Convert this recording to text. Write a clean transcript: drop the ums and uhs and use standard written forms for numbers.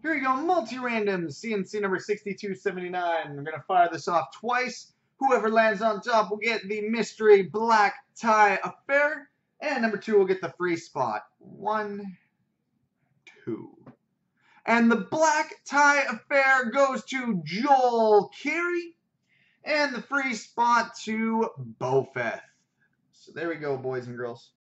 Here we go, multi-random, C&C number 6279. We're going to fire this off twice. Whoever lands on top will get the mystery black tie affair. And number 2 will get the free spot. 1, 2. And the black tie affair goes to Joel Carey. And the free spot to Bofeth. So there we go, boys and girls.